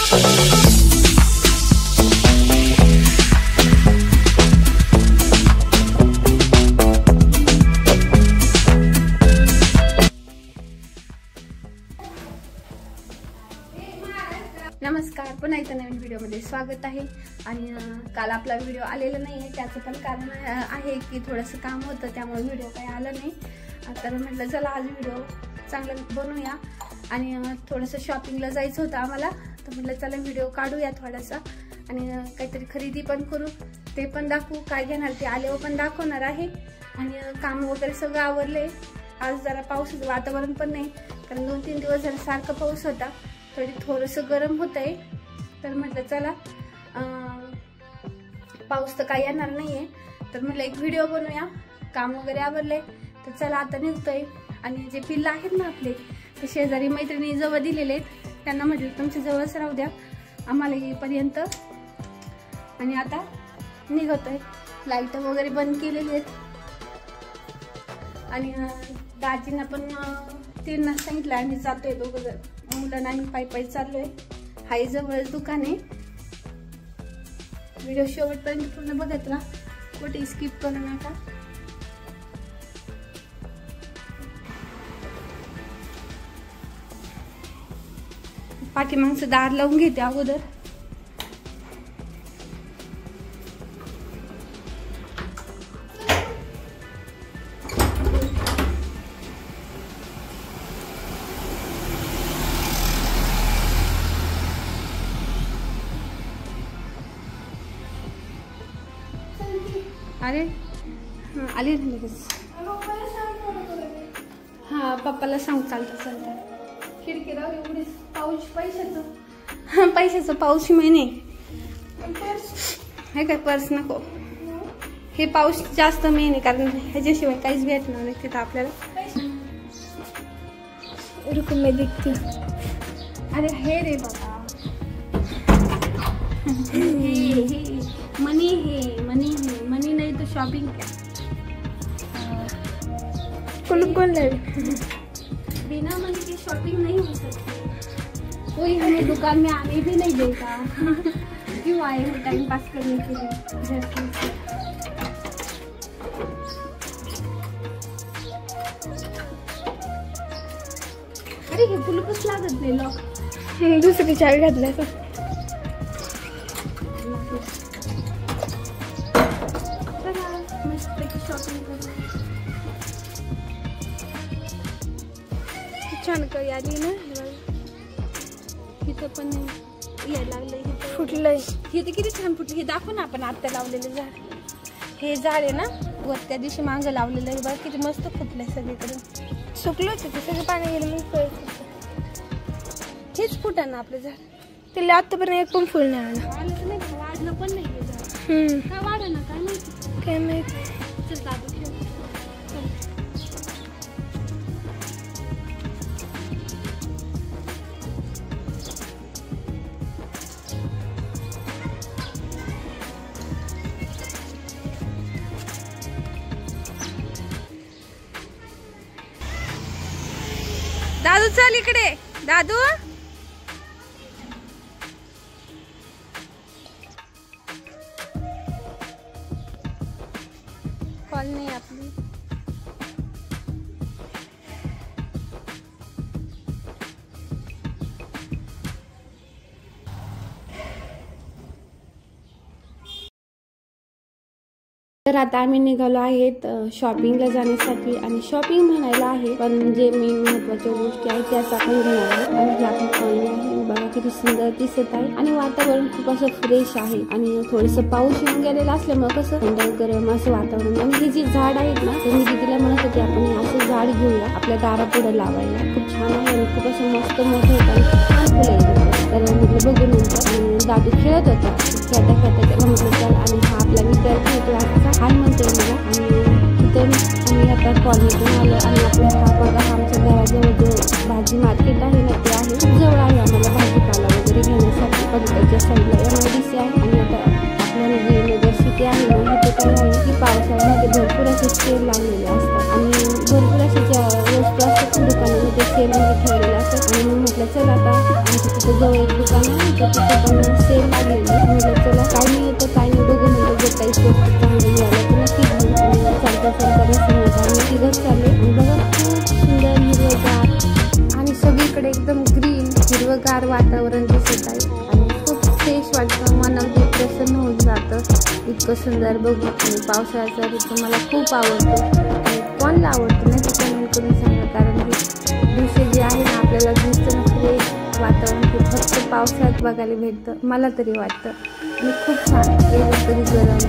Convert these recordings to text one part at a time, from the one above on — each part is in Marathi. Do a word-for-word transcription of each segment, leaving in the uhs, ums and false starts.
नमस्कार, पुन्हा एकदा नवीन व्हिडिओमध्ये स्वागत आहे। आणि काल आपला व्हिडिओ आलेला नाही आहे, त्याचं पण कारण आहे की थोडंसं काम होतं, त्यामुळे व्हिडिओ काही आला नाही। तर म्हटलं चला आज व्हिडिओ चांगला बनवूया आणि थोडंसं शॉपिंगला जायचं होतं आम्हाला, तर म्हटलं चला व्हिडिओ काढूया थोडासा आणि काहीतरी खरेदी पण करू, ते पण दाखवू, काय घेणार ते आल्यावर पण दाखवणार आहे। आणि काम वगैरे सगळं आवरले। आज जरा पावसाचं वातावरण पण नाही, कारण दोन तीन दिवस झाले सारखा पाऊस होता, थोडी थोडंसं गरम होत आहे। तर म्हटलं चला पाऊस तर काही येणार नाहीये, तर म्हटलं एक व्हिडिओ बनवूया। काम वगैरे आवरले, तर चला आता निघतोय। आणि जे पिल्लं आहेत ना आपले, ते शेजारी मैत्रिणी जवळ दिलेले आहेत, त्यांना म्हटलं तुमच्या जवळच राहू द्या आम्हाला येईपर्यंत। आणि आता निघतोय, लाईट वगैरे बंद केलेली आहेत। आणि दाजींना पण तीन सांगितलं आम्ही जातोय दोघं जण, मुलांना आम्ही पायी पायी चाललोय। हाय जवळच दुकान आहे। व्हिडिओ शेवटपर्यंत पूर्ण बघत राहा, कुठे स्किप करू नका। पाठीमागचं दार लावून घेते अगोदर। अरे आले ना लगेच। हा पप्पाला सांग, चालतं चालतं। खिडकी राहू एवढीच, पाऊस पैशाचं, हा पैशाचं पाऊस महिने हे काय पर्स नको, हे पाऊस जास्त मेन आहे, कारण ह्याच्याशिवाय काहीच भेटणार नाही तिथं आपल्याला। रुकून मी दिखते। अरे हे रे बाबा, मनी है मनी है मनी नहीं तो शॉपिंग क्या? कौन कौन ले? बिना मनी की शॉपिंग नहीं हो सकती। कोई हमें दुकान में आने भी नहीं देता। क्यों आए हैं टाइम पास करने के लिए? अरे हे कुलूपच लागत नाही, लॉक दुसरी चावी घातल्या का? छान करी आली ना, इथं पण यायला लागलंय, फुटलंय। हे तर किती छान फुटलं, हे दाखव ना आपण आता लावलेलं झाड। हे झाड आहे ना वर त्या दिवशी मागं लावलेलं आहे बघ, किती मस्त फुटलंय सगळीकडे। सुकलंच ते सगळं, पाणी गेलं मग हेच फुटा ना आपलं झाड। त्याला आतापर्यंत एक पण फुल नाही आलं, आलं नाही, वाढलं पण नाही हे झाड। हम्म काय वाढलं ना, काय माहिती काय माहिती। चल दादू खेळ। दादू चल इकडे, दादू कॉलनी आपली। तर आता आम्ही निघालो आहेत शॉपिंगला जाण्यासाठी, आणि शॉपिंग म्हणायला आहे पण जे मेन महत्वाच्या गोष्टी आहेत त्याच आपण घेणार आहोत। आणि ही आपली कॉलनी आहे, बघा किती सुंदर दिसत आहे, आणि वातावरण खूप असं फ्रेश आहे, आणि थोडंसं पाऊस येऊन गेलेला असल्यामुळे कसं थंड गरम असं वातावरण। आणि हे जे झाड आहेत ना, ते मी तिला म्हणत होते आपण हे असं झाड घेऊया आपल्या दारापुढे लावायला, खूप छान आहे आणि खूप असं मस्त मोठं होतं आणि खूप छान फुलं येतात। तर म्हटलं बघू नंतर। दादू खेळत होता, खेळता खेळता त्याला म्हटलं चल, आणि हा आपला विद्यार्थी क्लासचा हाय म्हणतोय मला। आणि तिथून आम्ही आता कॉलनीतून आलो, आणि आपला हा बघा आमच्या घराजवळ जो भाजी मार्केट आहे ना, ते आहे खूप जवळ आहे आम्हाला भाजीपाला वगैरे घेण्यासाठी। पलीकडच्या साईडला एम आय डी सी आहे, आणि आता आपल्याला जी नगर सिटी आहे ना, तिथे काय आहे की पावसाळ्यामध्ये भरपूर असे सेल लागलेले असतात, आणि भरपूर असे ज्या वस्तू असतात दुकानामध्ये सेलमध्ये ठेवलेल्या असतात। आणि मी म्हटलं चल आता आमच्या तिथे जवळ एक दुकान आहे, तर तिथे पण सेल लागलेली. म्हटलं चला काय नाही येतं काय नाही बघू, म्हणजे जे काही स्वस्त चांगलं मिळालं तर नक्की घेऊ. आणि चालता चालता रस्त्यात आम्ही तिघंच चालले आणि बघा खूप सुंदर हिरवगार आणि सगळीकडे एकदम ग्रीन हिरवगार वातावरण दिसत आहे आणि खूप फ्रेश वाटतं, मन अगदी प्रसन्न होऊन जातं. इतकं सुंदर बघू. आणि पावसाळ्याचा ऋतू मला खूप आवडतो आणि कोणाला आवडतं नाही ते कमेंट करून सांगा, कारण हे दृश्य जे आहे ना आपल्याला दिसतं ना फ्रेश वातावरण ते फक्त पावसाळ्यात बघायला भेटतं मला तरी वाटतं. आणि खूप छान गेलं तरी गरम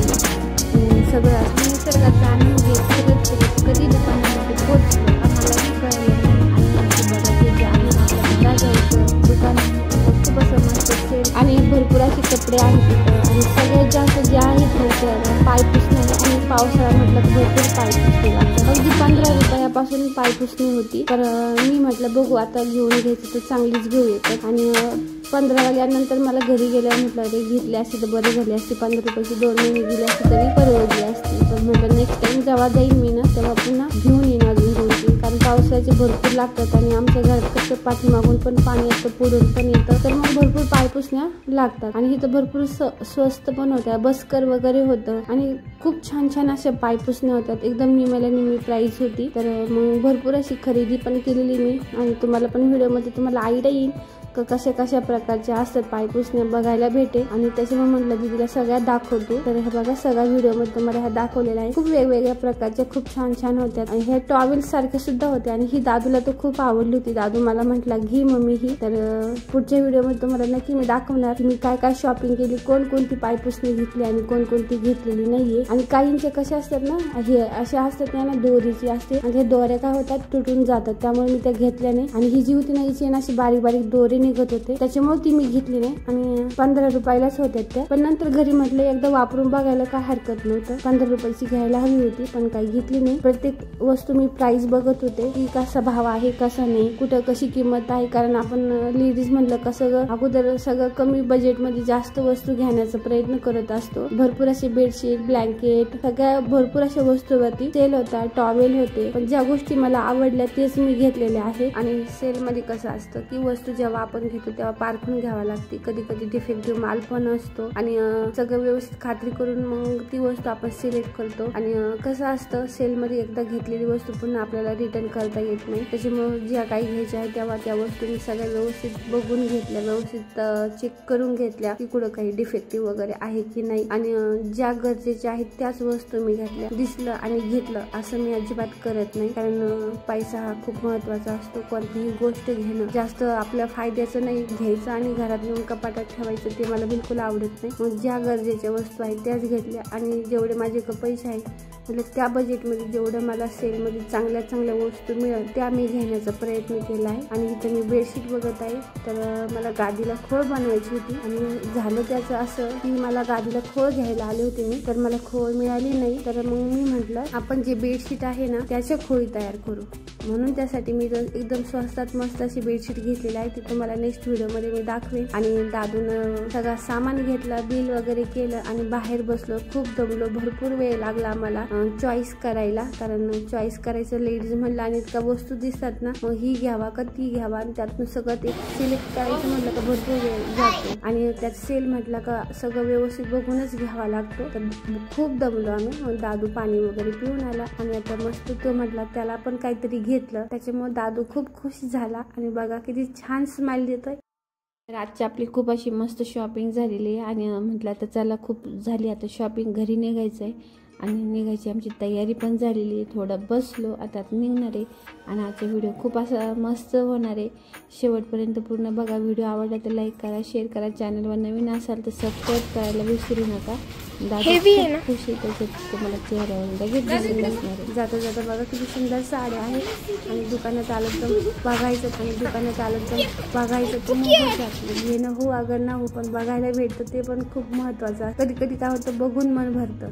थंडी सगळं असं निसर्गाचा आनंद घेत फिरत फिरत कधी दुकानामध्ये पोहोचलो आम्हालाही कळलं नाही. आणि बघा ते जे आहे आपल्याला जायचं दुकान खूप असं मस्त असेल आणि भरपूर असे कपडे आहेत तिथं. आणि सगळ्यात जास्त जे आहेत ना पाय पुसणे आणि पावसाळा म्हटलं भरपूर पाय पुसणे लागतं. अगदी पंधरा रुपयापासून पाय पुसणी होती. तर मी म्हटलं बघू आता घेऊन घ्यायचं तर चांगलीच घेऊ येतात. आणि पंधरा वाजल्यानंतर मला घरी गेल्यावर म्हटलं अरे घेतली असते तर बरी झाली असती, पंधरा रुपयाची दोन महिने दिली असते तरी परवडली असती. तर म्हटलं नेक्स्ट टाइम जेव्हा जाईल मी ना तेव्हा पुन्हा घेऊन येईन अजून दोन तीन, कारण पावसाचे भरपूर लागतात आणि आमच्या घरात कसं पाठीमागून पण पाणी येतं पुढून पण येतं, तर मग भरपूर पाय पुसण्या लागतात. आणि इथं भरपूर स्वस्त पण होत्या, बसकर वगैरे होतं आणि खूप छान छान अशा पाय पुसण्या होत्यात, एकदम निम्याला निम्मी प्राईस होती. तर मग भरपूर अशी खरेदी पण केलेली मी आणि तुम्हाला पण व्हिडिओमध्ये तुम्हाला आयडिया येईल कशा कशा प्रकारच्या असतात पाय पुसण्या बघायला भेटे. आणि त्याच्यामुळे म्हटलं दीदीला सगळ्या दाखवतो. तर हे बघा सगळ्या व्हिडिओमध्ये तुम्हाला ह्या दाखवलेल्या आहे. खूप वेगवेगळ्या प्रकारच्या खूप छान छान होत्या आणि ह्या टॉवेल सारख्या सुद्धा होत्या आणि ही दादूला तर खूप आवडली होती. दादू मला म्हटला घे मम्मी ही. तर पुढच्या व्हिडिओमध्ये तुम्हाला नक्की मी दाखवणार की मी काय काय शॉपिंग केली, कोणकोणती पाय पुसणी घेतली आणि कोणकोणती घेतलेली नाहीये. आणि काहींचे कसे असतात ना हे अशा असतात ना दोरीची असते आणि हे दोऱ्या काय होतात तुटून जातात, त्यामुळे मी त्या घेतल्या नाही. आणि ही जी होती ना हिची अशी बारीक बारीक दोरी निघत होते त्याच्यामुळे ती मी घेतली नाही आणि पंधरा रुपयालाच होत्या त्या. पण नंतर घरी म्हटलं एकदा वापरून बघायला काय हरकत नव्हतं, पंधरा रुपयाची घ्यायला हवी होती पण काही घेतली नाही. प्रत्येक वस्तू मी प्राइस बघत होते की कसा भाव आहे कसा नाही, कुठं कशी किंमत आहे, कारण आपण लेडीज म्हणलं कसं अगोदर सगळं कमी बजेटमध्ये जास्त वस्तू घेण्याचा प्रयत्न करत असतो. भरपूर असे बेडशीट ब्लँकेट सगळ्या भरपूर अशा वस्तूवरती सेल होता, टॉवेल होते, पण ज्या गोष्टी मला आवडल्या तेच मी घेतलेल्या आहे. आणि सेल मध्ये कसं असतं की वस्तू जेव्हा आपण घेतो तेव्हा पारखून घ्यावा लागते, कधी कधी डिफेक्टिव्ह माल पण असतो आणि सगळं व्यवस्थित खात्री करून मग ती वस्तू आपण सिलेक्ट करतो. आणि कसं असतं सेल मध्ये एकदा घेतलेली वस्तू पुन्हा आपल्याला रिटर्न करता येत नाही, त्याच्यामुळे ज्या काही घ्यायच्या आहेत तेव्हा त्या वस्तू मी सगळ्या व्यवस्थित बघून घेतल्या, व्यवस्थित चेक करून घेतल्या की कुठं काही डिफेक्टिव्ह वगैरे आहे की नाही. आणि ज्या गरजेच्या आहेत त्याच वस्तू मी घेतल्या. दिसलं आणि घेतलं असं मी अजिबात करत नाही, कारण पैसा हा खूप महत्वाचा असतो. कोणतीही गोष्ट घेणं जास्त आपल्या फायद्याचं नाही, घ्यायचं आणि घरात नेऊन कपाटात ठेवायचं ते मला बिलकुल आवडत नाही. मग ज्या गरजेच्या वस्तू आहेत त्याच घेतल्या आणि जेवढे माझे पैसे आहेत म्हणजे त्या बजेटमध्ये जेवढं मला सेलमध्ये चांगल्या चांगल्या वस्तू मिळेल त्या मी घेण्याचा प्रयत्न केला आहे. आणि इथं मी बेडशीट बघत आहे, तर मला गादीला खोळ बनवायची होती आणि झालं त्याचं असं की मला गादीला खोळ घ्यायला आले होते मी, तर मला खोळ मिळाली नाही. तर मग मी म्हटलं आपण जे बेडशीट आहे ना त्याच्या खोळी तयार करू, म्हणून त्यासाठी मी एकदम स्वस्तात मस्त अशी बेडशीट घेतलेली आहे. ती तुम्हाला नेक्स्ट व्हिडिओमध्ये मी दाखवेन. आणि दादून सगळं सामान घेतलं, बिल वगैरे केलं आणि बाहेर बसलो. खूप दमलो, भरपूर वेळ लागला आम्हाला चॉईस करायला, कारण चॉईस करायचं लेडीज म्हणलं आणि इतका वस्तू दिसतात ना मग ही घ्यावा का ती घ्यावा आणि त्यातून सगळं ते सिलेक्ट करायचं म्हटलं का भरपूर वेळ जातो. आणि त्यात सेल म्हटलं का सगळं व्यवस्थित बघूनच घ्यावा लागतो. तर खूप दमलो आम्ही. दादू पाणी वगैरे पिऊन आला आणि आता मस्त तो म्हटला त्याला पण काहीतरी घेतलं, त्याच्यामुळे दादू खूप खुश झाला आणि बघा किती छान स्माइल देतोय. तर आजची आपली खूप अशी मस्त शॉपिंग झालेली आहे आणि म्हटलं आता चला खूप झाली आता शॉपिंग, घरी निघायचं आहे आणि निघायची आमची तयारी पण झालेली आहे. थोडं बसलो आता निघणार आहे आणि आजचा व्हिडिओ खूप असा मस्त होणार आहे. शेवटपर्यंत पूर्ण बघा. व्हिडिओ आवडला तर लाईक करा, शेअर करा, चॅनलवर नवीन असाल तर सबस्क्राईब करायला विसरू नका. दादा खूप खुश आहे त्याच्यात तुम्हाला चेहऱ्यावर लगेच दिसून असणार आहे. जाता जाता बघा किती सुंदर साड्या आहेत आणि दुकानात आलं तर बघायचं आणि दुकानात आलं तर बघायचं ते महत्वाचं घेणं हो अगर ना हो पण बघायला भेटतं ते पण खूप महत्वाचं. कधी कधी काय होतं बघून मन भरतं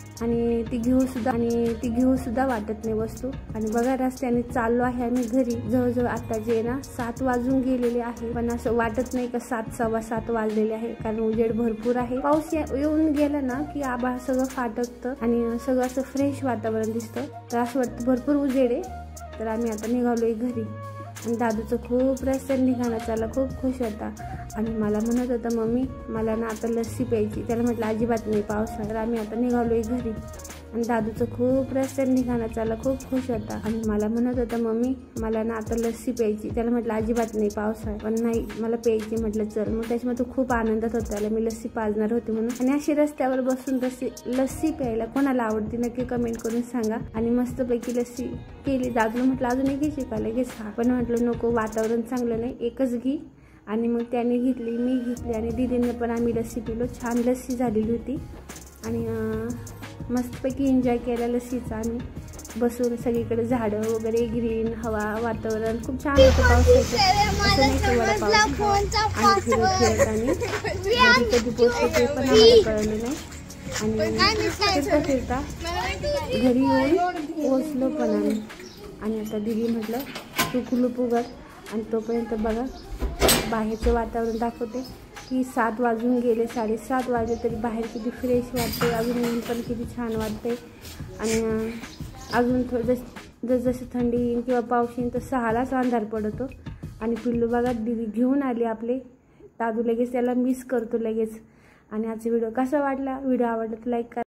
आणि ती घेऊ सुद्धा आणि ती घेऊ सुद्धा वाटत नाही वस्तू. आणि बघा रस्त्याने चाललो आहे आम्ही घरी. जवळजवळ आता जे ना सात वाजून गेलेले आहे, पण असं वाटत नाही का सात सव्वा सात वाजलेले आहे, कारण उजेड भरपूर आहे. पाऊस येऊन गेला ना की आभाळ सगळं फाटकतं आणि सगळं असं फ्रेश वातावरण दिसतं, तर असं वाटतं भरपूर उजेड आहे. तर आम्ही आता निघालोय घरी. आणि दादूचं खूप रस्त्याने निघाणं चालला, खूप खुश होता आणि मला म्हणत होता मम्मी मला ना आता लस्सी प्यायची. त्याला म्हटलं अजिबात नाही पावसाळ्यात. आम्ही आता निघालोय घरी आणि दादूचं खूप रस्त्याने निघाणं चालला, खूप खुश होता आणि मला म्हणत होता मम्मी मला ना आता लस्सी प्यायची. त्याला म्हटलं अजिबात नाही पावसाळ्यात, पण नाही मला प्यायची. म्हटलं चल. मग त्याच्यामध्ये तो खूप आनंदात होता, त्याला मी लस्सी पाजणार होती म्हणून. आणि अशी रस्त्यावर बसून लस्सी लस्सी प्यायला कोणाला आवडते नक्की कमेंट करून सांगा. आणि मस्तपैकी लस्सी केली. दादूला म्हटलं अजून एक घ्यायची का? लगेच हा. पण म्हटलं नको, वातावरण चांगलं नाही, एकच घे. आणि मग त्याने घेतली, मी घेतली आणि दीदीने पण आम्ही लस्सी पिलो. छान लस्सी झालेली होती आणि मस्तपैकी एन्जॉय केला लस्सीचा. आम्ही बसून सगळीकडे झाडं वगैरे, ग्रीन हवा, वातावरण खूप छान होतं पावसाचं. असं नाही की वडापाव आणि फिरत फिरत आणि घरी कधी पोचतो ते पण आम्हाला कळलं नाही. आणि फिरता फिरता घरी येऊन पोचलो पण आम्ही. आणि आता दीदी म्हटलं तू कुलूप उघड आणि तोपर्यंत बघा बाहेरचं वातावरण दाखवते की सात वाजून गेले, साडेसात वाजले तरी बाहेर किती फ्रेश वाटते. अजून ऊन पण किती छान वाटते आणि अजून थोडं जस जसं थंडी येईन किंवा पाऊस येईन तर सहालाच अंधार पडतो. आणि पिल्लू बघा दीदी घेऊन आली आपले. दादू लगेच त्याला मिस करतो लगेच. आणि आजचा व्हिडिओ कसा वाटला? व्हिडिओ आवडला तर लाईक करा.